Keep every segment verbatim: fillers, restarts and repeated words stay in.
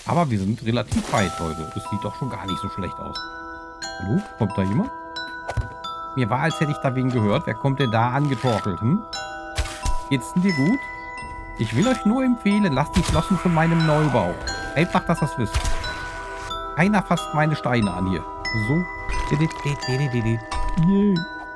Aber wir sind relativ weit, Leute. Das sieht doch schon gar nicht so schlecht aus. Hallo? Kommt da jemand? Mir war, als hätte ich da wen gehört. Wer kommt denn da angetorkelt? Hm? Geht's denn dir gut? Ich will euch nur empfehlen, lasst die Flossen von meinem Neubau. Einfach, dass ihr das wisst. Keiner fasst meine Steine an hier. So. Yay.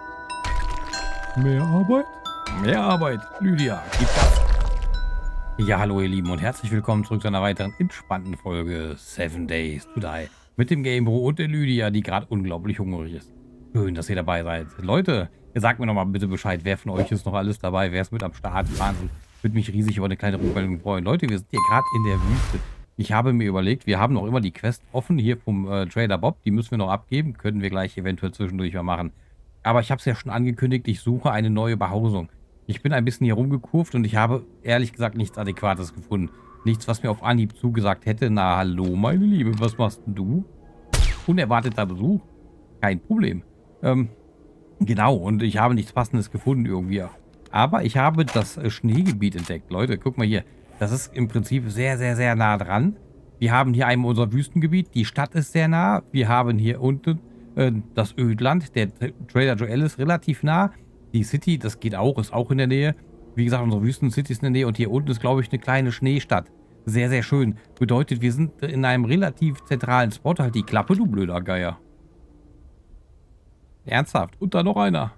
Mehr Arbeit? Mehr Arbeit. Lydia, gib das. Ja, hallo ihr Lieben und herzlich willkommen zurück zu einer weiteren entspannten Folge Seven Days to Die. Mit dem Gamebro und der Lydia, die gerade unglaublich hungrig ist. Schön, dass ihr dabei seid. Leute, ihr sagt mir noch mal bitte Bescheid, wer von euch ist noch alles dabei, wer ist mit am Start. Wahnsinn. Würde mich riesig über eine kleine Rückmeldung freuen. Leute, wir sind hier gerade in der Wüste. Ich habe mir überlegt, wir haben noch immer die Quest offen hier vom äh, Trader Bob. Die müssen wir noch abgeben. Können wir gleich eventuell zwischendurch mal machen. Aber ich habe es ja schon angekündigt, ich suche eine neue Behausung. Ich bin ein bisschen hier rumgekurvt und ich habe ehrlich gesagt nichts Adäquates gefunden. Nichts, was mir auf Anhieb zugesagt hätte. Na, hallo, meine Liebe, was machst denn du? Unerwarteter Besuch? Kein Problem. Ähm, genau, und ich habe nichts Passendes gefunden irgendwie. Aber ich habe das äh, Schneegebiet entdeckt. Leute, guck mal hier. Das ist im Prinzip sehr, sehr, sehr nah dran. Wir haben hier einmal unser Wüstengebiet. Die Stadt ist sehr nah. Wir haben hier unten äh, das Ödland. Der Trader Joel ist relativ nah. Die City, das geht auch, ist auch in der Nähe. Wie gesagt, unsere Wüsten-City ist in der Nähe. Und hier unten ist, glaube ich, eine kleine Schneestadt. Sehr, sehr schön. Bedeutet, wir sind in einem relativ zentralen Spot. Halt die Klappe, du blöder Geier. Ernsthaft. Und da noch einer.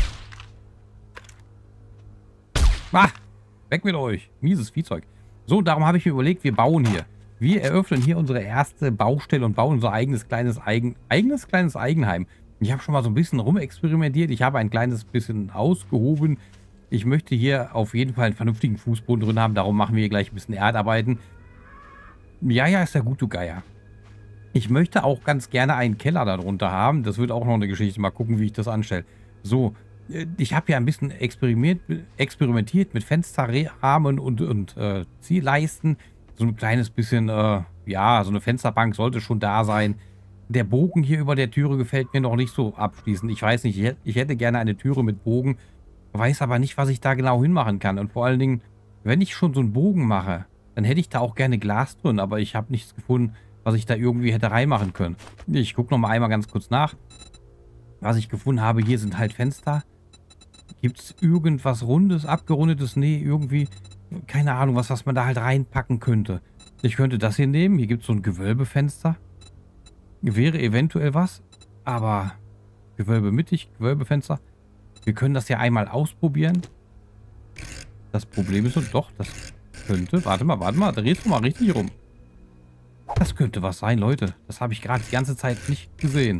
Ah, weg mit euch. Mieses Viehzeug. So, darum habe ich mir überlegt, wir bauen hier. Wir eröffnen hier unsere erste Baustelle und bauen unser eigenes kleines, Eigen, eigenes kleines Eigenheim. Ich habe schon mal so ein bisschen rumexperimentiert. Ich habe ein kleines bisschen ausgehoben. Ich möchte hier auf jeden Fall einen vernünftigen Fußboden drin haben. Darum machen wir hier gleich ein bisschen Erdarbeiten. Ja, ja, ist ja gut, du Geier. Ich möchte auch ganz gerne einen Keller darunter haben. Das wird auch noch eine Geschichte. Mal gucken, wie ich das anstelle. So, ich habe ja ein bisschen experimentiert mit Fensterrahmen und, und äh, Zielleisten. So ein kleines bisschen, äh, ja, so eine Fensterbank sollte schon da sein. Der Bogen hier über der Türe gefällt mir noch nicht so abschließend. Ich weiß nicht, ich hätte gerne eine Türe mit Bogen, weiß aber nicht, was ich da genau hinmachen kann. Und vor allen Dingen, wenn ich schon so einen Bogen mache, dann hätte ich da auch gerne Glas drin, aber ich habe nichts gefunden, was ich da irgendwie hätte reinmachen können. Ich gucke noch mal einmal ganz kurz nach. Was ich gefunden habe, hier sind halt Fenster. Gibt es irgendwas Rundes, Abgerundetes? Nee, irgendwie, keine Ahnung, was, was man da halt reinpacken könnte. Ich könnte das hier nehmen. Hier gibt es so ein Gewölbefenster. Wäre eventuell was, aber Gewölbe mittig, Gewölbefenster. Wir können das ja einmal ausprobieren. Das Problem ist, und doch, das könnte, warte mal, warte mal, drehst du mal richtig rum. Das könnte was sein, Leute. Das habe ich gerade die ganze Zeit nicht gesehen.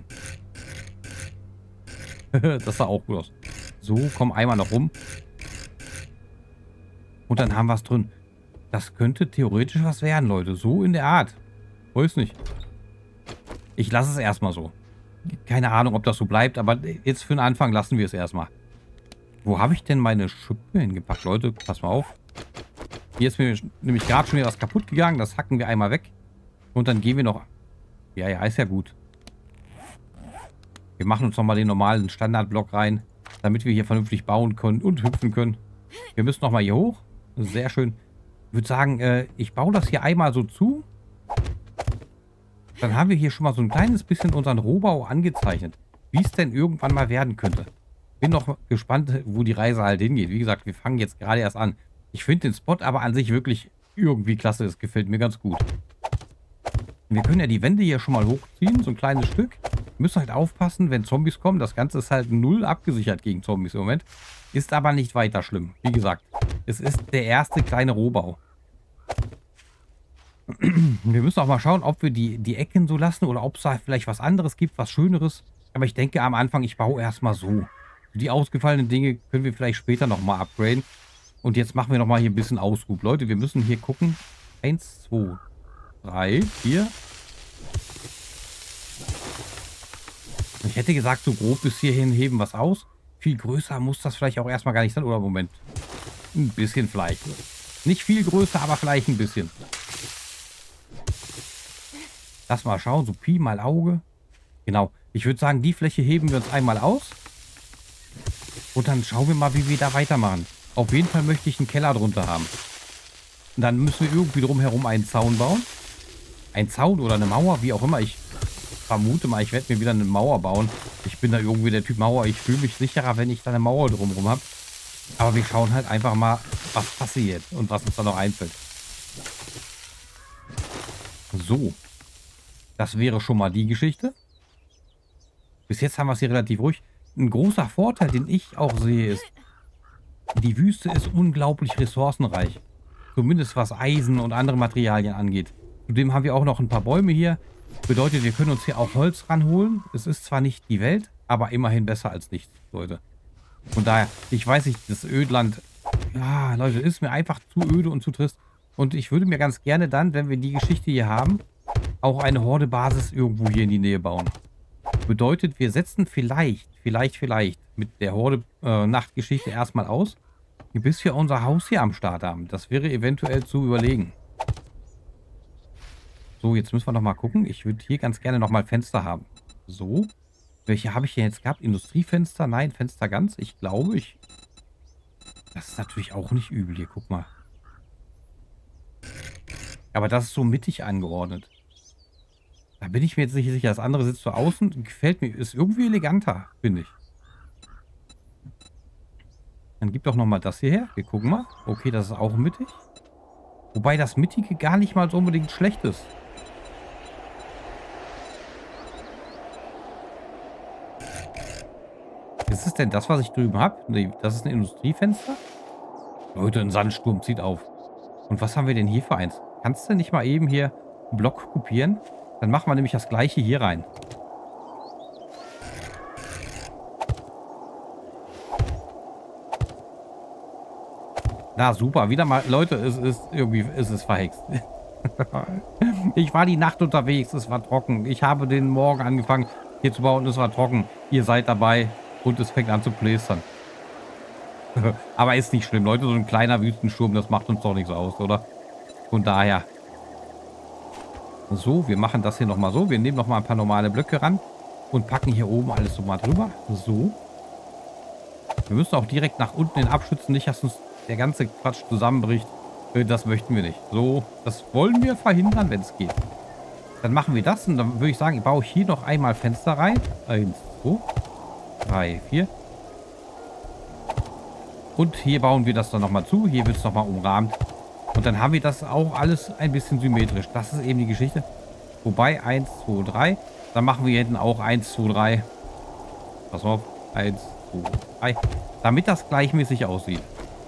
Das sah auch gut aus. So, komm einmal noch rum. Und dann haben wir es drin. Das könnte theoretisch was werden, Leute. So in der Art. Weiß nicht. Ich lasse es erstmal so. Keine Ahnung, ob das so bleibt, aber jetzt für den Anfang lassen wir es erstmal. Wo habe ich denn meine Schippe hingepackt, Leute? Pass mal auf. Hier ist mir nämlich gerade schon wieder was kaputt gegangen. Das hacken wir einmal weg. Und dann gehen wir noch... Ja, ja, ist ja gut. Wir machen uns nochmal den normalen Standardblock rein, damit wir hier vernünftig bauen können und hüpfen können. Wir müssen nochmal hier hoch. Sehr schön. Ich würde sagen, äh, ich baue das hier einmal so zu. Dann haben wir hier schon mal so ein kleines bisschen unseren Rohbau angezeichnet. Wie es denn irgendwann mal werden könnte. Bin noch gespannt, wo die Reise halt hingeht. Wie gesagt, wir fangen jetzt gerade erst an. Ich finde den Spot aber an sich wirklich irgendwie klasse. Das gefällt mir ganz gut. Wir können ja die Wände hier schon mal hochziehen. So ein kleines Stück. Wir müssen halt aufpassen, wenn Zombies kommen. Das Ganze ist halt null abgesichert gegen Zombies im Moment. Ist aber nicht weiter schlimm. Wie gesagt, es ist der erste kleine Rohbau. Wir müssen auch mal schauen, ob wir die, die Ecken so lassen oder ob es da vielleicht was anderes gibt, was Schöneres. Aber ich denke am Anfang, ich baue erstmal so. Die ausgefallenen Dinge können wir vielleicht später nochmal upgraden. Und jetzt machen wir nochmal hier ein bisschen Ausruf. Leute, wir müssen hier gucken. Eins, zwei, drei, vier. Ich hätte gesagt, so grob bis hierhin heben wir es aus. Viel größer muss das vielleicht auch erstmal gar nicht sein. Oder Moment. Ein bisschen vielleicht. Nicht viel größer, aber vielleicht ein bisschen. Lass mal schauen. So Pi mal Auge. Genau. Ich würde sagen, die Fläche heben wir uns einmal aus. Und dann schauen wir mal, wie wir da weitermachen. Auf jeden Fall möchte ich einen Keller drunter haben. Und dann müssen wir irgendwie drumherum einen Zaun bauen. ein Zaun oder eine Mauer, wie auch immer. Ich vermute mal, ich werde mir wieder eine Mauer bauen. Ich bin da irgendwie der Typ Mauer. Ich fühle mich sicherer, wenn ich da eine Mauer drumherum habe. Aber wir schauen halt einfach mal, was passiert und was uns da noch einfällt. So. Das wäre schon mal die Geschichte. Bis jetzt haben wir es hier relativ ruhig. Ein großer Vorteil, den ich auch sehe, ist, die Wüste ist unglaublich ressourcenreich. Zumindest was Eisen und andere Materialien angeht. Zudem haben wir auch noch ein paar Bäume hier. Bedeutet, wir können uns hier auch Holz ranholen. Es ist zwar nicht die Welt, aber immerhin besser als nichts, Leute. Von daher, ich weiß nicht, das Ödland, ja, Leute, ist mir einfach zu öde und zu trist. Und ich würde mir ganz gerne dann, wenn wir die Geschichte hier haben, auch eine Horde-Basis irgendwo hier in die Nähe bauen. Bedeutet, wir setzen vielleicht, vielleicht, vielleicht mit der Horde-Nachtgeschichte äh, erstmal aus, bis wir unser Haus hier am Start haben. Das wäre eventuell zu überlegen. So, jetzt müssen wir noch mal gucken. Ich würde hier ganz gerne noch mal Fenster haben. So. Welche habe ich denn jetzt gehabt? Industriefenster? Nein, Fenster ganz. Ich glaube, ich... Das ist natürlich auch nicht übel hier. Guck mal. Aber das ist so mittig angeordnet. Da bin ich mir jetzt nicht sicher. Das andere sitzt so außen. Gefällt mir. Ist irgendwie eleganter, finde ich. Dann gib doch noch mal das hierher. Wir gucken mal. Okay, das ist auch mittig. Wobei das Mittige gar nicht mal so unbedingt schlecht ist. Ist es denn das, was ich drüben habe? Nee, das ist ein Industriefenster. Leute, ein Sandsturm zieht auf. Und was haben wir denn hier für eins? Kannst du nicht mal eben hier einen Block kopieren? Dann machen wir nämlich das gleiche hier rein. Na super, wieder mal, Leute, es ist irgendwie, es ist verhext. Ich war die Nacht unterwegs, es war trocken. Ich habe den Morgen angefangen hier zu bauen, es war trocken. Ihr seid dabei und es fängt an zu plästern. Aber ist nicht schlimm, Leute, so ein kleiner Wüstensturm, das macht uns doch nicht so aus, oder? Von daher. So, wir machen das hier nochmal so. Wir nehmen nochmal ein paar normale Blöcke ran und packen hier oben alles so mal drüber. So. Wir müssen auch direkt nach unten den abschützen, nicht, dass uns der ganze Quatsch zusammenbricht. Das möchten wir nicht. So, das wollen wir verhindern, wenn es geht. Dann machen wir das und dann würde ich sagen, ich baue hier noch einmal Fenster rein. Eins, zwei, drei, vier. Und hier bauen wir das dann nochmal zu. Hier wird es nochmal umrahmt. Und dann haben wir das auch alles ein bisschen symmetrisch. Das ist eben die Geschichte. Wobei, eins, zwei, drei. Dann machen wir hier hinten auch eins, zwei, drei. Pass auf. eins, zwei, drei. Damit das gleichmäßig aussieht.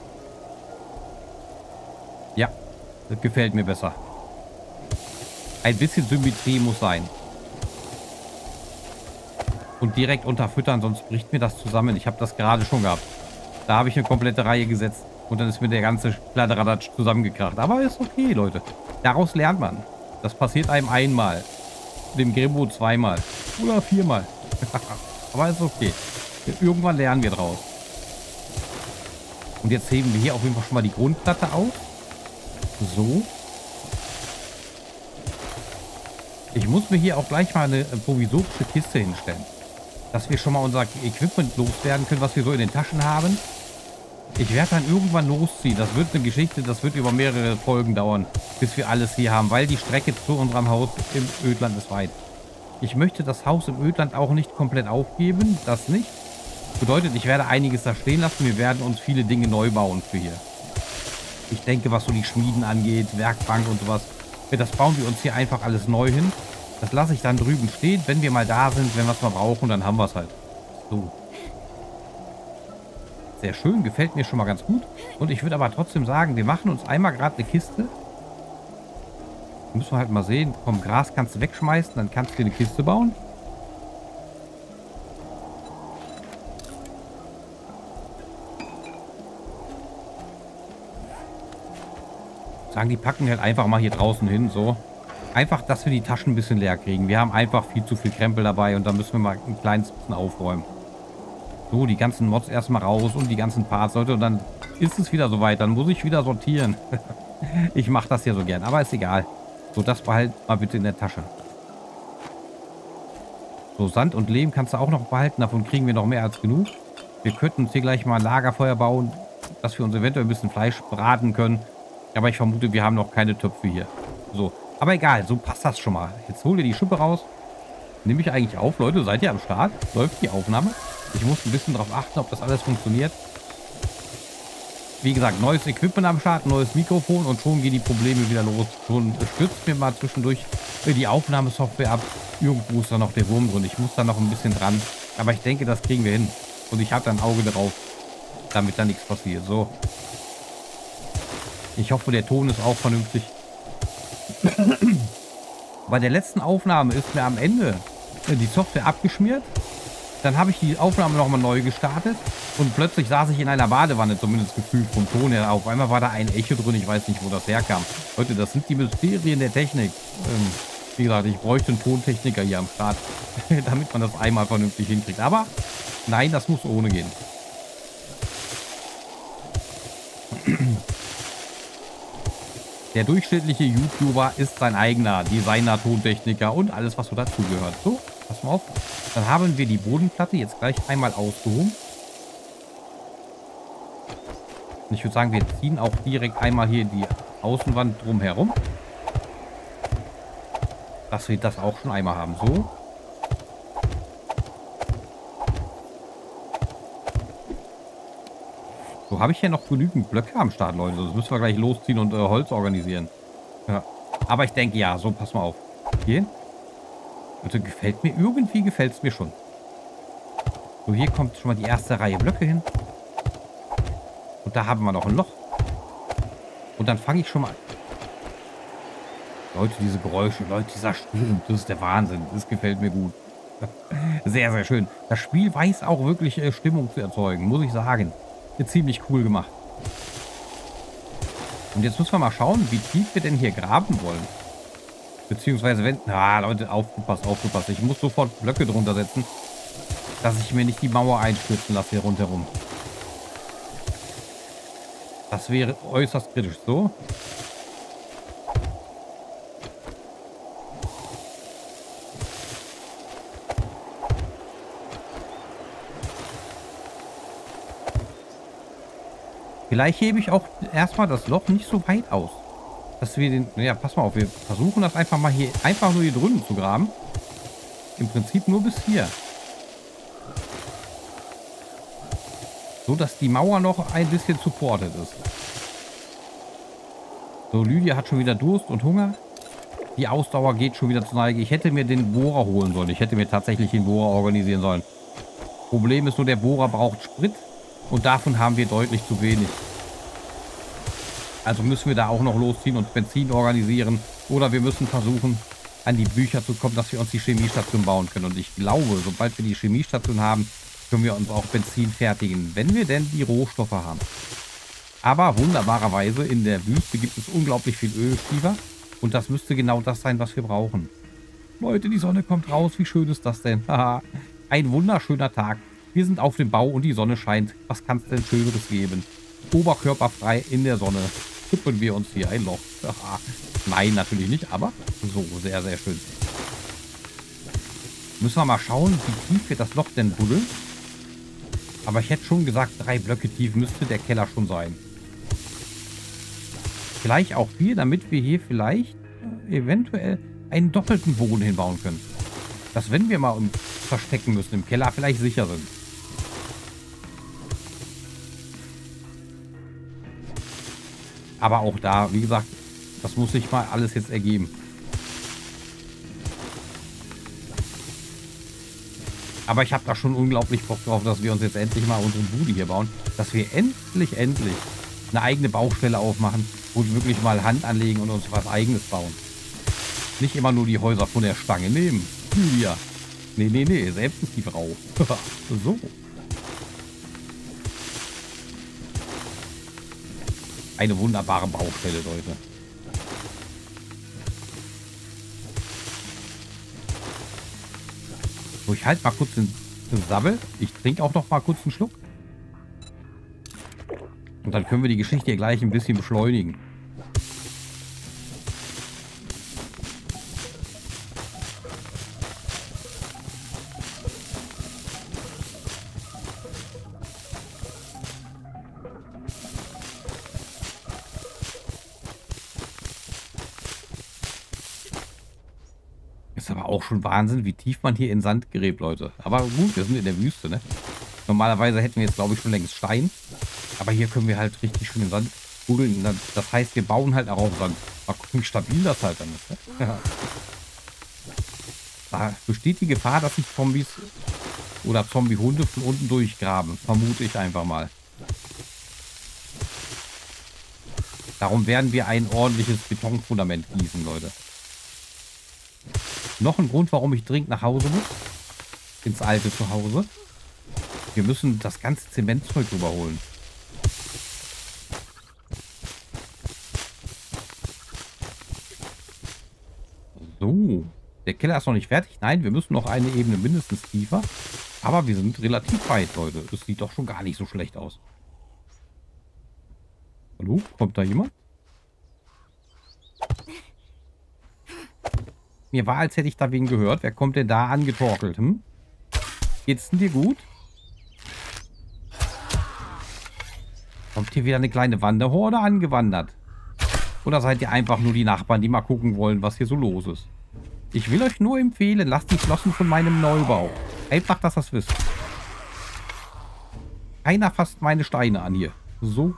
Ja, das gefällt mir besser. Ein bisschen Symmetrie muss sein. Und direkt unterfüttern, sonst bricht mir das zusammen. Ich habe das gerade schon gehabt. Da habe ich eine komplette Reihe gesetzt. Und dann ist mir der ganze Kladderadatsch zusammengekracht. Aber ist okay, Leute. Daraus lernt man. Das passiert einem einmal. Dem Grimbo zweimal. Oder viermal. Aber ist okay. Irgendwann lernen wir draus. Und jetzt heben wir hier auf jeden Fall schon mal die Grundplatte auf. So. Ich muss mir hier auch gleich mal eine provisorische Kiste hinstellen. Dass wir schon mal unser Equipment loswerden können, was wir so in den Taschen haben. Ich werde dann irgendwann losziehen. Das wird eine Geschichte, das wird über mehrere Folgen dauern, bis wir alles hier haben, weil die Strecke zu unserem Haus im Ödland ist weit. Ich möchte das Haus im Ödland auch nicht komplett aufgeben, das nicht. Bedeutet, ich werde einiges da stehen lassen. Wir werden uns viele Dinge neu bauen für hier. Ich denke, was so die Schmieden angeht, Werkbank und sowas, das bauen wir uns hier einfach alles neu hin. Das lasse ich dann drüben stehen, wenn wir mal da sind, wenn wir es mal brauchen, dann haben wir es halt. So. Sehr schön, gefällt mir schon mal ganz gut. Und ich würde aber trotzdem sagen, wir machen uns einmal gerade eine Kiste. Müssen wir halt mal sehen. Vom Gras kannst du wegschmeißen, dann kannst du dir eine Kiste bauen. Sagen, die packen halt einfach mal hier draußen hin, so. Einfach, dass wir die Taschen ein bisschen leer kriegen. Wir haben einfach viel zu viel Krempel dabei und da müssen wir mal ein kleines bisschen aufräumen. So, die ganzen Mods erstmal raus und die ganzen Parts, Leute. Und dann ist es wieder soweit. Dann muss ich wieder sortieren. Ich mache das ja so gern, aber ist egal. So, das behalt mal bitte in der Tasche. So, Sand und Lehm kannst du auch noch behalten. Davon kriegen wir noch mehr als genug. Wir könnten uns hier gleich mal ein Lagerfeuer bauen, dass wir uns eventuell ein bisschen Fleisch braten können. Aber ich vermute, wir haben noch keine Töpfe hier. So, Aber egal, so passt das schon mal. Jetzt hol dir die Schippe raus. Nehme ich eigentlich auf, Leute? Seid ihr am Start? Läuft die Aufnahme? Ich muss ein bisschen darauf achten, ob das alles funktioniert. Wie gesagt, neues Equipment am Start, neues Mikrofon und schon gehen die Probleme wieder los. Schon stürzt mir mal zwischendurch die Aufnahmesoftware ab. Irgendwo ist da noch der Wurm drin. Ich muss da noch ein bisschen dran. Aber ich denke, das kriegen wir hin. Und ich habe da ein Auge drauf, damit da nichts passiert. So. Ich hoffe, der Ton ist auch vernünftig. Bei der letzten Aufnahme ist mir am Ende die Software abgeschmiert. Dann habe ich die Aufnahme nochmal neu gestartet. Und plötzlich saß ich in einer Badewanne, zumindest gefühlt vom Ton her. Auf einmal war da ein Echo drin. Ich weiß nicht, wo das herkam. Leute, das sind die Mysterien der Technik. Ähm, wie gesagt, ich bräuchte einen Tontechniker hier am Start, damit man das einmal vernünftig hinkriegt. Aber nein, das muss ohne gehen. Der durchschnittliche YouTuber ist sein eigener Designer, Tontechniker und alles, was so dazugehört. So, pass mal auf. Dann haben wir die Bodenplatte jetzt gleich einmal ausgehoben. Und ich würde sagen, wir ziehen auch direkt einmal hier die Außenwand drumherum. Dass wir das auch schon einmal haben. So. So, habe ich hier noch genügend Blöcke am Start, Leute. Das müssen wir gleich losziehen und äh, Holz organisieren. Ja. Aber ich denke, ja, so, pass mal auf. Hier. Also gefällt mir, irgendwie gefällt es mir schon. So, hier kommt schon mal die erste Reihe Blöcke hin. Und da haben wir noch ein Loch. Und dann fange ich schon mal an. Leute, diese Geräusche, Leute, dieser Sturm, das ist der Wahnsinn. Das gefällt mir gut. Sehr, sehr schön. Das Spiel weiß auch wirklich äh, Stimmung zu erzeugen, muss ich sagen. Ziemlich cool gemacht. Und jetzt müssen wir mal schauen, wie tief wir denn hier graben wollen. Beziehungsweise wenn... Ah, Leute, aufgepasst, aufgepasst. Ich muss sofort Blöcke drunter setzen, dass ich mir nicht die Mauer einstürzen lasse hier rundherum. Das wäre äußerst kritisch. So. Vielleicht hebe ich auch erstmal das Loch nicht so weit aus. Dass wir den... Ja, pass mal auf. Wir versuchen das einfach mal hier... Einfach nur hier drüben zu graben. Im Prinzip nur bis hier. So, dass die Mauer noch ein bisschen supported ist. So, Lydia hat schon wieder Durst und Hunger. Die Ausdauer geht schon wieder zur Neige. Ich hätte mir den Bohrer holen sollen. Ich hätte mir tatsächlich den Bohrer organisieren sollen. Problem ist nur, der Bohrer braucht Sprit. Und davon haben wir deutlich zu wenig. Also müssen wir da auch noch losziehen und Benzin organisieren. Oder wir müssen versuchen, an die Bücher zu kommen, dass wir uns die Chemiestation bauen können. Und ich glaube, sobald wir die Chemiestation haben, können wir uns auch Benzin fertigen. Wenn wir denn die Rohstoffe haben. Aber wunderbarerweise in der Wüste gibt es unglaublich viel Ölschiefer. Und das müsste genau das sein, was wir brauchen. Leute, die Sonne kommt raus. Wie schön ist das denn? Haha. Ein wunderschöner Tag. Wir sind auf dem Bau und die Sonne scheint. Was kann es denn Schöneres geben? Oberkörperfrei in der Sonne schippen wir uns hier ein Loch. Aha. Nein, natürlich nicht, aber so, sehr, sehr schön. Müssen wir mal schauen, wie tief wir das Loch denn buddeln. Aber ich hätte schon gesagt, drei Blöcke tief müsste der Keller schon sein. Vielleicht auch vier, damit wir hier vielleicht äh, eventuell einen doppelten Boden hinbauen können. Dass, wenn wir mal um verstecken müssen im Keller, vielleicht sicher sind. Aber auch da, wie gesagt, das muss sich mal alles jetzt ergeben. Aber ich habe da schon unglaublich Bock drauf, dass wir uns jetzt endlich mal unsere Bude hier bauen. Dass wir endlich, endlich eine eigene Baustelle aufmachen und wirklich mal Hand anlegen und uns was Eigenes bauen. Nicht immer nur die Häuser von der Stange nehmen. Ja. Nee, nee, nee, selbst ist die Frau. So. Eine wunderbare Baustelle, Leute. So, ich halte mal kurz den Sabbel. Ich trinke auch noch mal kurz einen Schluck. Und dann können wir die Geschichte hier gleich ein bisschen beschleunigen. Ist aber auch schon Wahnsinn, wie tief man hier in Sand gräbt, Leute. Aber gut, wir sind in der Wüste, ne? Normalerweise hätten wir jetzt, glaube ich, schon längst Stein. Aber hier können wir halt richtig schön im Sand buddeln. Das heißt, wir bauen halt auch auf Sand. Mal gucken, wie stabil das halt dann ist, ne? Ja. Da besteht die Gefahr, dass sich Zombies oder Zombie-Hunde von unten durchgraben. Vermute ich einfach mal. Darum werden wir ein ordentliches Betonfundament gießen, Leute. Noch ein Grund, warum ich dringend nach Hause muss. Ins alte Zuhause. Wir müssen das ganze Zementzeug rüberholen. So. Der Keller ist noch nicht fertig. Nein, wir müssen noch eine Ebene mindestens tiefer. Aber wir sind relativ weit, Leute. Das sieht doch schon gar nicht so schlecht aus. Hallo? Kommt da jemand? Mir war, als hätte ich da wen gehört. Wer kommt denn da angetorkelt? Hm? Geht's denn dir gut? Kommt hier wieder eine kleine Wanderhorde angewandert? Oder seid ihr einfach nur die Nachbarn, die mal gucken wollen, was hier so los ist? Ich will euch nur empfehlen, lasst die Flossen von meinem Neubau. Einfach, dass ihr das wisst. Keiner fasst meine Steine an hier. So.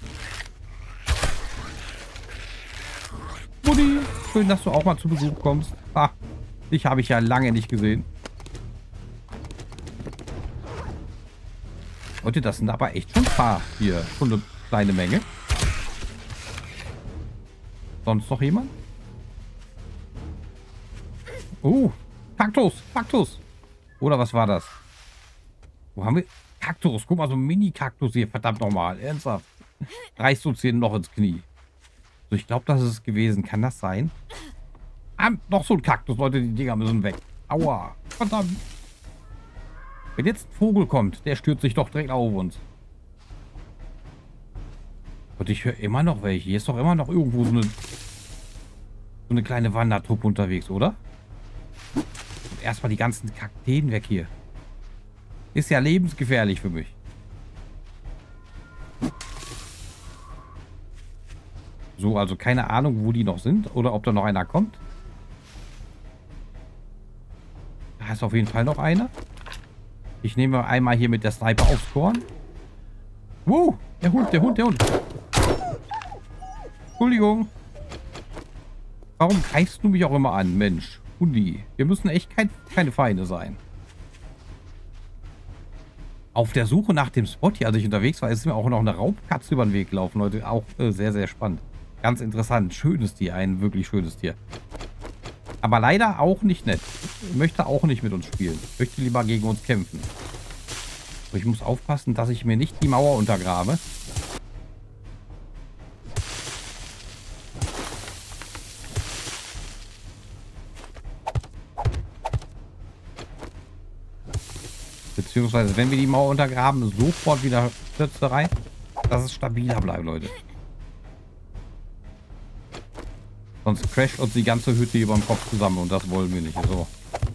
Mutti, schön, dass du auch mal zu Besuch kommst. Ha, dich habe ich ja lange nicht gesehen. Leute, das sind aber echt schon ein paar hier. Schon eine kleine Menge. Sonst noch jemand? Oh, Kaktus, Kaktus. Oder was war das? Wo haben wir? Kaktus, guck mal, so ein Mini-Kaktus hier. Verdammt nochmal, ernsthaft. Reißt uns hier noch ins Knie. So, ich glaube, das ist es gewesen. Kann das sein? Ah, noch so ein Kaktus, Leute, die Dinger müssen weg. Aua, verdammt. Wenn jetzt ein Vogel kommt, der stürzt sich doch direkt auf uns. Und ich höre immer noch welche. Hier ist doch immer noch irgendwo so eine, so eine kleine Wandertruppe unterwegs, oder? Und erstmal die ganzen Kakteen weg hier. Ist ja lebensgefährlich für mich. So, also keine Ahnung, wo die noch sind oder ob da noch einer kommt. Da ist auf jeden Fall noch einer. Ich nehme einmal hier mit der Sniper aufs Korn. Wow, der Hund, der Hund, der Hund. Entschuldigung. Warum greifst du mich auch immer an, Mensch? Hundi, wir müssen echt kein, keine Feinde sein. Auf der Suche nach dem Spot hier, als ich unterwegs war, ist mir auch noch eine Raubkatze über den Weg gelaufen, Leute. Auch äh, sehr, sehr spannend. Ganz interessant. Schönes Tier, ein wirklich schönes Tier. Aber leider auch nicht nett. Möchte auch nicht mit uns spielen. Möchte lieber gegen uns kämpfen. So, ich muss aufpassen, dass ich mir nicht die Mauer untergrabe. Beziehungsweise, wenn wir die Mauer untergraben, sofort wieder Stürze rein, dass es stabiler bleibt, Leute. Sonst crasht uns die ganze Hütte über dem Kopf zusammen und das wollen wir nicht. So.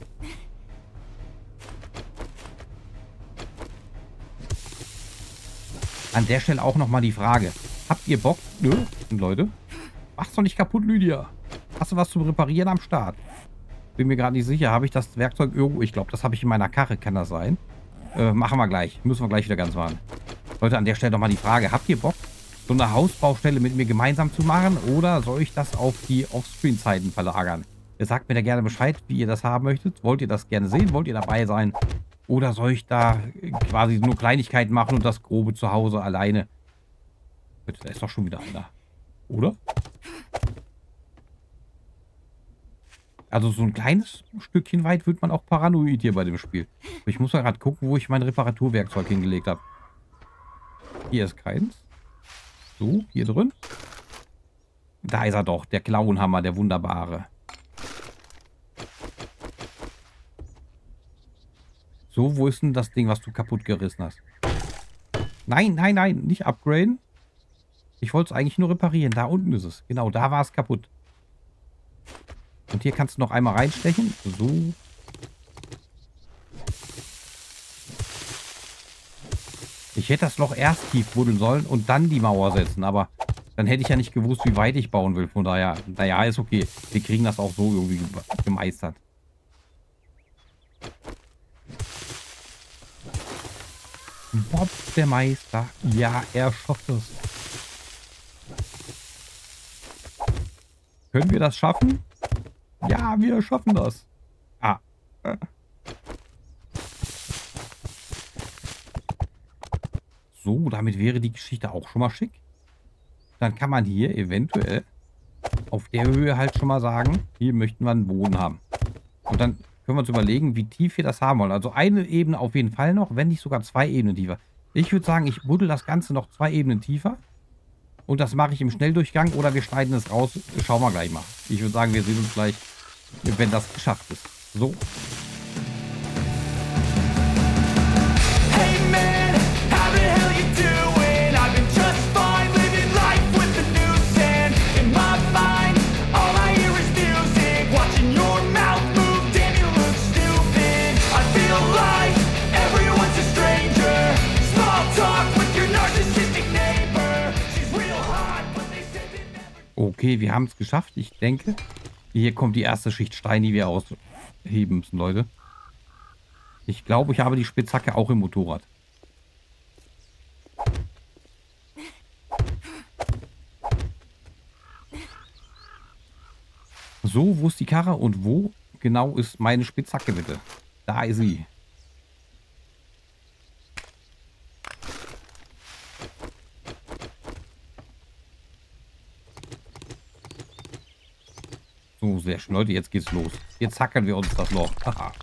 An der Stelle auch nochmal die Frage. Habt ihr Bock? Nö, Leute. Mach's doch nicht kaputt, Lydia. Hast du was zum Reparieren am Start? Bin mir gerade nicht sicher. Habe ich das Werkzeug irgendwo? Ich glaube, das habe ich in meiner Karre. Kann das sein? Äh, machen wir gleich. Müssen wir gleich wieder ganz machen. Leute, an der Stelle nochmal die Frage. Habt ihr Bock, so eine Hausbaustelle mit mir gemeinsam zu machen? Oder soll ich das auf die Offscreen-Zeiten verlagern? Ihr sagt mir da gerne Bescheid, wie ihr das haben möchtet. Wollt ihr das gerne sehen? Wollt ihr dabei sein? Oder soll ich da quasi nur Kleinigkeiten machen und das Grobe zu Hause alleine? Bitte, da ist doch schon wieder einer. Oder? Also so ein kleines Stückchen weit wird man auch paranoid hier bei dem Spiel. Ich muss ja gerade gucken, wo ich mein Reparaturwerkzeug hingelegt habe. Hier ist keins. So, hier drin. Da ist er doch, der Klauenhammer, der wunderbare. So, wo ist denn das Ding, was du kaputt gerissen hast? Nein, nein, nein, nicht upgraden. Ich wollte es eigentlich nur reparieren. Da unten ist es. Genau, da war es kaputt. Und hier kannst du noch einmal reinstechen. So. Ich hätte das Loch erst tief buddeln sollen und dann die Mauer setzen. Aber dann hätte ich ja nicht gewusst, wie weit ich bauen will. Von daher, naja, ist okay. Wir kriegen das auch so irgendwie gemeistert. Bob, der Meister. Ja, er schafft es. Können wir das schaffen? Ja, wir schaffen das. Ah. So, damit wäre die Geschichte auch schon mal schick. Dann kann man hier eventuell auf der Höhe halt schon mal sagen, hier möchten wir einen Boden haben. Und dann können wir uns überlegen, wie tief wir das haben wollen. Also eine Ebene auf jeden Fall noch, wenn nicht sogar zwei Ebenen tiefer. Ich würde sagen, ich buddel das Ganze noch zwei Ebenen tiefer. Und das mache ich im Schnelldurchgang oder wir schneiden es raus. Schauen wir gleich mal. Ich würde sagen, wir sehen uns gleich, wenn das geschafft ist. So. Hey man, how the hell you doing? I've been just fine, living life with the new sand in my mind. All I hear is music, watching your mouth move. Damn, you look stupid. I feel like everyone's a stranger. Small talk with your narcissistic neighbor. She's real hot, but they said they never. Okay, wir haben es geschafft. Ich denke, hier kommt die erste Schicht Stein, die wir ausheben müssen, Leute. Ich glaube, ich habe die Spitzhacke auch im Motorrad. So, wo ist die Karre und wo genau ist meine Spitzhacke, bitte? Da ist sie. So, sehr schön, Leute, jetzt geht's los. Jetzt hackern wir uns das Loch. Haha.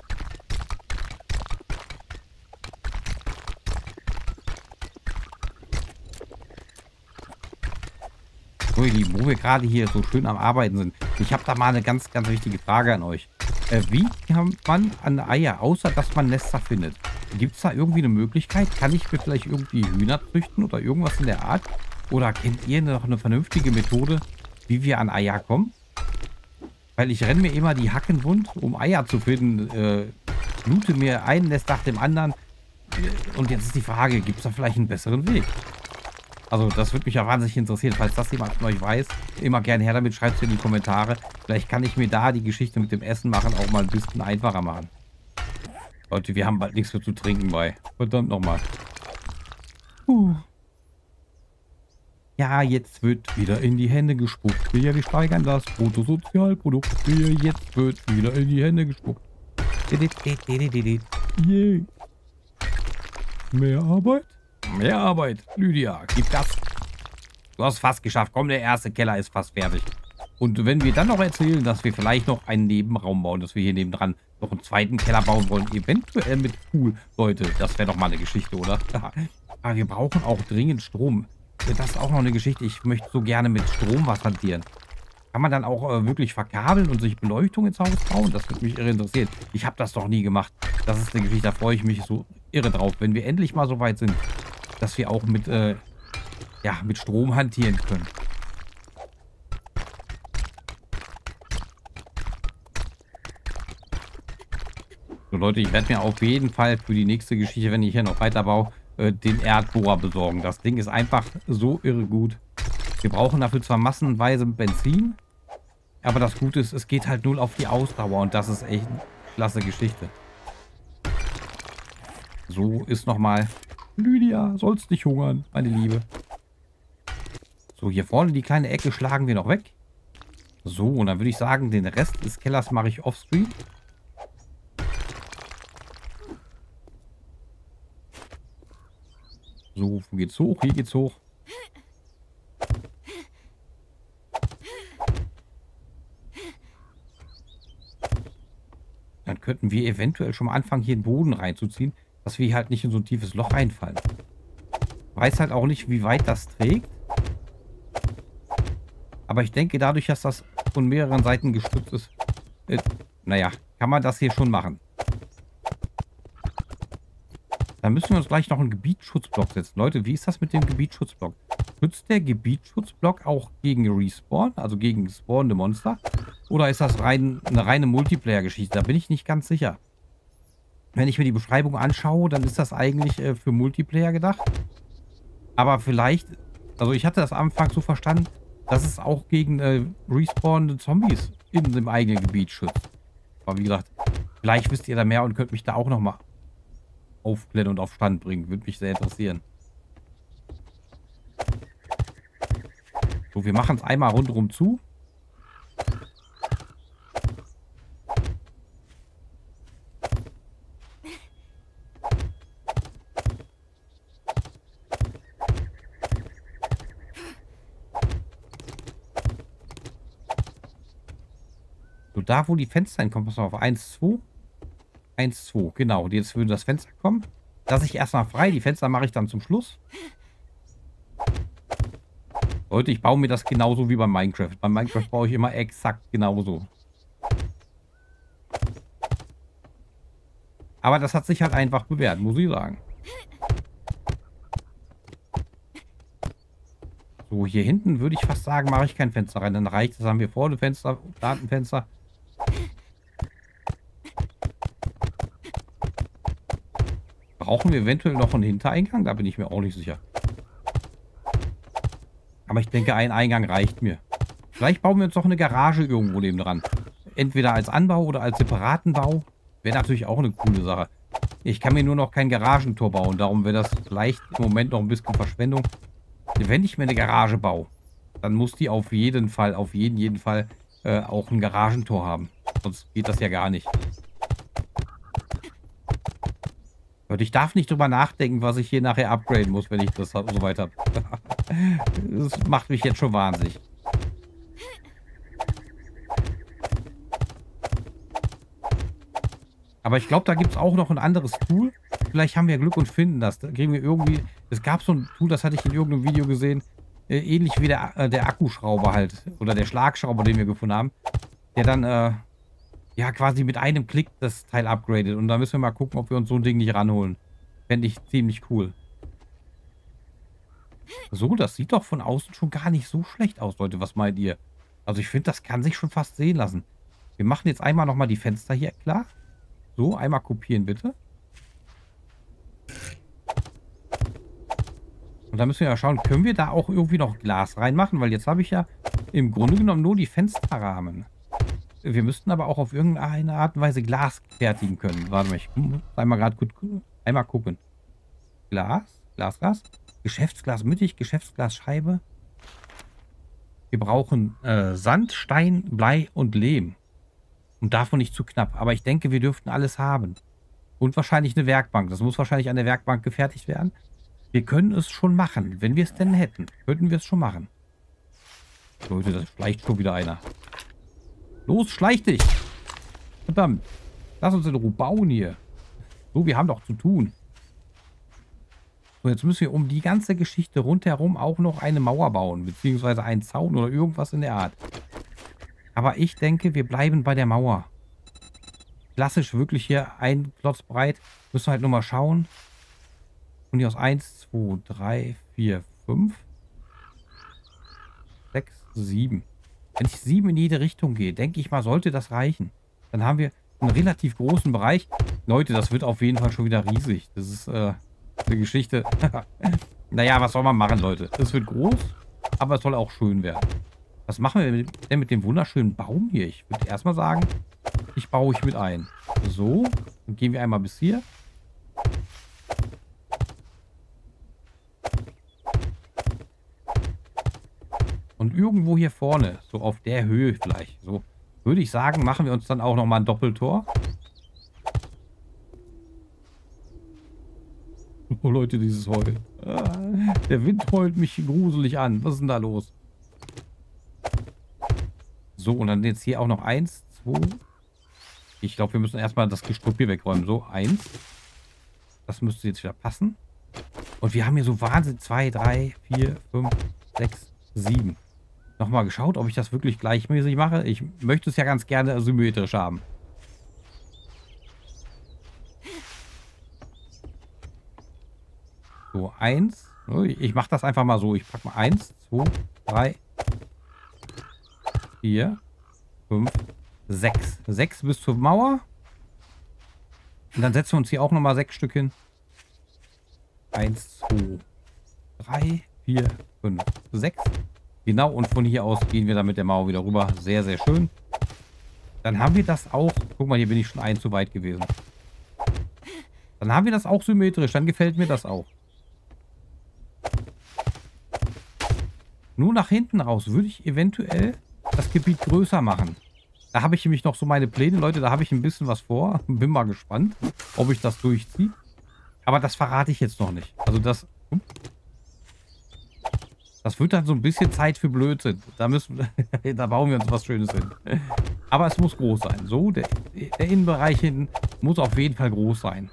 So, ihr Lieben, wo wir gerade hier so schön am Arbeiten sind. Ich habe da mal eine ganz, ganz wichtige Frage an euch. Äh, wie kann man an Eier, außer dass man Nester findet? Gibt es da irgendwie eine Möglichkeit? Kann ich mir vielleicht irgendwie Hühner züchten oder irgendwas in der Art? Oder kennt ihr noch eine vernünftige Methode, wie wir an Eier kommen? Weil ich renne mir immer die Hacken wund, um Eier zu finden. Äh, loote mir ein Nest nach dem anderen. Und jetzt ist die Frage, gibt es da vielleicht einen besseren Weg? Also das würde mich ja wahnsinnig interessieren. Falls das jemand von euch weiß, immer gerne her damit, schreibt es in die Kommentare. Vielleicht kann ich mir da die Geschichte mit dem Essen machen auch mal ein bisschen einfacher machen. Leute, wir haben bald nichts mehr zu trinken bei. Verdammt nochmal. Uh. Ja, jetzt wird wieder in die Hände gespuckt. Wir steigern das Bruttosozialprodukt. Jetzt wird wieder in die Hände gespuckt. Yeah. Mehr Arbeit? Mehr Arbeit. Lydia, gib das. Du hast fast geschafft. Komm, der erste Keller ist fast fertig. Und wenn wir dann noch erzählen, dass wir vielleicht noch einen Nebenraum bauen, dass wir hier nebendran noch einen zweiten Keller bauen wollen, eventuell mit Pool. Leute, das wäre doch mal eine Geschichte, oder? Aber wir brauchen auch dringend Strom. Das ist auch noch eine Geschichte. Ich möchte so gerne mit Strom was hantieren. Kann man dann auch äh, wirklich verkabeln und sich Beleuchtung ins Haus bauen? Das würde mich irre interessieren. Ich habe das doch nie gemacht. Das ist eine Geschichte, da freue ich mich so irre drauf. Wenn wir endlich mal so weit sind, dass wir auch mit, äh, ja, mit Strom hantieren können. So Leute, ich werde mir auf jeden Fall für die nächste Geschichte, wenn ich hier noch weiter baue, äh, den Erdbohrer besorgen. Das Ding ist einfach so irre gut. Wir brauchen dafür zwar massenweise Benzin, aber das Gute ist, es geht halt null auf die Ausdauer und das ist echt eine klasse Geschichte. So ist nochmal... Lydia, sollst nicht hungern, meine Liebe. So, hier vorne die kleine Ecke schlagen wir noch weg. So, und dann würde ich sagen, den Rest des Kellers mache ich offscreen. So, wo geht's hoch? Hier geht's hoch. Dann könnten wir eventuell schon mal anfangen, hier den Boden reinzuziehen, dass wir halt nicht in so ein tiefes Loch reinfallen. Weiß halt auch nicht, wie weit das trägt. Aber ich denke, dadurch, dass das von mehreren Seiten gestützt ist, äh, naja, kann man das hier schon machen. Dann müssen wir uns gleich noch einen Gebietsschutzblock setzen. Leute, wie ist das mit dem Gebietsschutzblock? Schützt der Gebietsschutzblock auch gegen Respawn, also gegen spawnende Monster? Oder ist das rein, eine reine Multiplayer-Geschichte? Da bin ich nicht ganz sicher. Wenn ich mir die Beschreibung anschaue, dann ist das eigentlich äh, für Multiplayer gedacht. Aber vielleicht, also ich hatte das am Anfang so verstanden, dass es auch gegen äh, respawnende Zombies in dem eigenen Gebiet schützt. Aber wie gesagt, vielleicht wisst ihr da mehr und könnt mich da auch nochmal aufklären und auf Stand bringen. Würde mich sehr interessieren. So, wir machen es einmal rundherum zu. So, da wo die Fenster hinkommen, pass mal auf, eins, zwei. eins, zwei, genau. Jetzt würde das Fenster kommen. Lasse ich erstmal frei. Die Fenster mache ich dann zum Schluss. Leute, ich baue mir das genauso wie beim Minecraft. Beim Minecraft baue ich immer exakt genauso. Aber das hat sich halt einfach bewährt, muss ich sagen. So, hier hinten würde ich fast sagen, mache ich kein Fenster rein. Dann reicht es, haben wir vorne Fenster, da ein Fenster. Brauchen wir eventuell noch einen Hintereingang? Da bin ich mir auch nicht sicher. Aber ich denke, ein Eingang reicht mir. Vielleicht bauen wir uns noch eine Garage irgendwo neben dran. Entweder als Anbau oder als separaten Bau. Wäre natürlich auch eine coole Sache. Ich kann mir nur noch kein Garagentor bauen. Darum wäre das vielleicht im Moment noch ein bisschen Verschwendung. Wenn ich mir eine Garage baue, dann muss die auf jeden Fall, auf jeden, jeden Fall äh, auch ein Garagentor haben. Sonst geht das ja gar nicht. Und ich darf nicht drüber nachdenken, was ich hier nachher upgraden muss, wenn ich das so weit habe. Das macht mich jetzt schon wahnsinnig. Aber ich glaube, da gibt es auch noch ein anderes Tool. Vielleicht haben wir Glück und finden das. Da kriegen wir irgendwie... Es gab so ein Tool, das hatte ich in irgendeinem Video gesehen. Äh, ähnlich wie der, äh, der Akkuschrauber halt. Oder der Schlagschrauber, den wir gefunden haben. Der dann... Äh, ja, quasi mit einem Klick das Teil upgradet. Und da müssen wir mal gucken, ob wir uns so ein Ding nicht ranholen. Fände ich ziemlich cool. So, das sieht doch von außen schon gar nicht so schlecht aus, Leute. Was meint ihr? Also ich finde, das kann sich schon fast sehen lassen. Wir machen jetzt einmal nochmal die Fenster hier klar. So, einmal kopieren, bitte. Und dann müssen wir ja schauen, können wir da auch irgendwie noch Glas reinmachen? Weil jetzt habe ich ja im Grunde genommen nur die Fensterrahmen. Wir müssten aber auch auf irgendeine Art und Weise Glas fertigen können. Warte mal, ich muss einmal gerade gut einmal gucken. Glas, Glas, Glas. Geschäftsglas mittig, Geschäftsglasscheibe. Wir brauchen äh, Sand, Stein, Blei und Lehm. Und davon nicht zu knapp. Aber ich denke, wir dürften alles haben. Und wahrscheinlich eine Werkbank. Das muss wahrscheinlich an der Werkbank gefertigt werden. Wir können es schon machen. Wenn wir es denn hätten, könnten wir es schon machen. Leute, das schleicht schon wieder einer. Los, schleich dich! Verdammt. Lass uns in Ruhe bauen hier. So, wir haben doch zu tun. So, jetzt müssen wir um die ganze Geschichte rundherum auch noch eine Mauer bauen. Beziehungsweise einen Zaun oder irgendwas in der Art. Aber ich denke, wir bleiben bei der Mauer. Klassisch wirklich hier ein Klotz breit. Müssen wir halt nur mal schauen. Und hier aus eins, zwei, drei, vier, fünf, sechs, sieben. Wenn ich sieben in jede Richtung gehe, denke ich mal, sollte das reichen. Dann haben wir einen relativ großen Bereich. Leute, das wird auf jeden Fall schon wieder riesig. Das ist äh, eine Geschichte. Naja, was soll man machen, Leute? Es wird groß, aber es soll auch schön werden. Was machen wir denn mit dem wunderschönen Baum hier? Ich würde erstmal sagen, ich baue ich mit ein. So, dann gehen wir einmal bis hier. Und irgendwo hier vorne, so auf der Höhe vielleicht, so würde ich sagen, machen wir uns dann auch nochmal ein Doppeltor. Oh Leute, dieses Heulen. Ah, der Wind heult mich gruselig an. Was ist denn da los? So, und dann jetzt hier auch noch eins, zwei. Ich glaube, wir müssen erstmal das Gestrüpp hier wegräumen. So, eins. Das müsste jetzt wieder passen. Und wir haben hier so Wahnsinn. Zwei, drei, vier, fünf, sechs, sieben. Nochmal geschaut, ob ich das wirklich gleichmäßig mache. Ich möchte es ja ganz gerne symmetrisch haben. So, eins. Ich mache das einfach mal so. Ich packe mal eins, zwei, drei, vier, fünf, sechs. Sechs bis zur Mauer. Und dann setzen wir uns hier auch nochmal sechs Stück hin. Eins, zwei, drei, vier, fünf, sechs. Genau, und von hier aus gehen wir dann mit der Mauer wieder rüber. Sehr, sehr schön. Dann haben wir das auch. Guck mal, hier bin ich schon ein zu weit gewesen. Dann haben wir das auch symmetrisch. Dann gefällt mir das auch. Nur nach hinten raus würde ich eventuell das Gebiet größer machen. Da habe ich nämlich noch so meine Pläne, Leute. Da habe ich ein bisschen was vor. Bin mal gespannt, ob ich das durchziehe. Aber das verrate ich jetzt noch nicht. Also das... Das wird dann so ein bisschen Zeit für Blödsinn. Da müssen, da bauen wir uns was Schönes hin. Aber es muss groß sein. So, der, der Innenbereich hinten muss auf jeden Fall groß sein.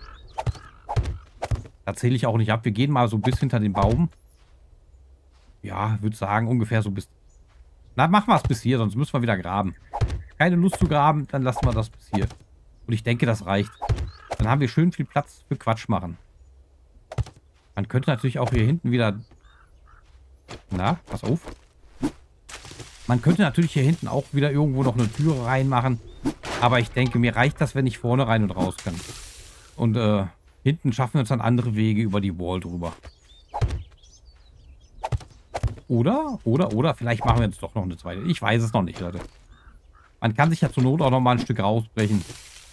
Da zähle ich auch nicht ab. Wir gehen mal so bis hinter den Baum. Ja, würde sagen, ungefähr so bis... Na, machen wir es bis hier, sonst müssen wir wieder graben. Keine Lust zu graben, dann lassen wir das bis hier. Und ich denke, das reicht. Dann haben wir schön viel Platz für Quatsch machen. Man könnte natürlich auch hier hinten wieder... Na, pass auf. Man könnte natürlich hier hinten auch wieder irgendwo noch eine Türe reinmachen. Aber ich denke, mir reicht das, wenn ich vorne rein und raus kann. Und äh, hinten schaffen wir uns dann andere Wege über die Wall drüber. Oder, oder, oder, vielleicht machen wir jetzt doch noch eine zweite. Ich weiß es noch nicht, Leute. Man kann sich ja zur Not auch noch mal ein Stück rausbrechen.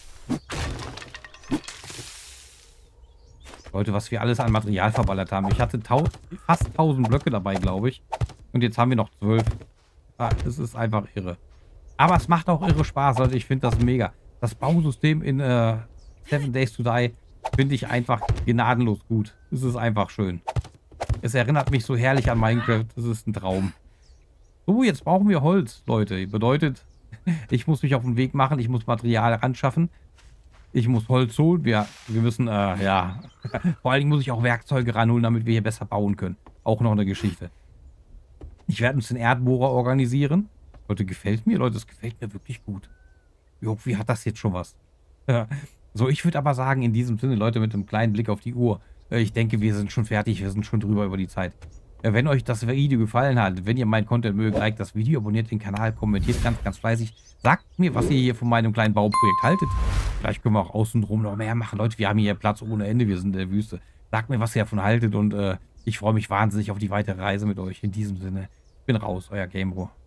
Leute, was wir alles an Material verballert haben. Ich hatte tau fast tausend Blöcke dabei, glaube ich. Und jetzt haben wir noch zwölf. Ah, das ist einfach irre. Aber es macht auch irre Spaß, Leute. Ich finde das mega. Das Bausystem in äh, Seven Days to Die finde ich einfach gnadenlos gut. Es ist einfach schön. Es erinnert mich so herrlich an Minecraft. Das ist ein Traum. So, jetzt brauchen wir Holz, Leute. Bedeutet, ich muss mich auf den Weg machen. Ich muss Material ranschaffen. Ich muss Holz holen. Wir, wir müssen, äh, ja. Vor allen Dingen muss ich auch Werkzeuge ranholen, damit wir hier besser bauen können. Auch noch eine Geschichte. Ich werde uns den Erdbohrer organisieren. Leute, gefällt mir. Leute, das gefällt mir wirklich gut. Jo, wie hat das jetzt schon was? Ja. So, ich würde aber sagen, in diesem Sinne, Leute, mit einem kleinen Blick auf die Uhr. Äh, ich denke, wir sind schon fertig. Wir sind schon drüber über die Zeit. Äh, wenn euch das Video gefallen hat, wenn ihr meinen Content mögt, liked das Video, abonniert den Kanal, kommentiert ganz, ganz fleißig. Sagt mir, was ihr hier von meinem kleinen Bauprojekt haltet. Vielleicht können wir auch außenrum noch mehr machen. Leute, wir haben hier Platz ohne Ende. Wir sind in der Wüste. Sagt mir, was ihr davon haltet. Und äh, ich freue mich wahnsinnig auf die weitere Reise mit euch. In diesem Sinne, ich bin raus, euer Gamebro.